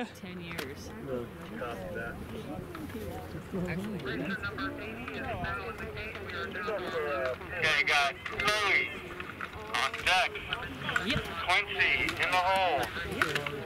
you. 10 years. No, copy that. Okay, got Chloe on deck. Yep. Quincy in the hole.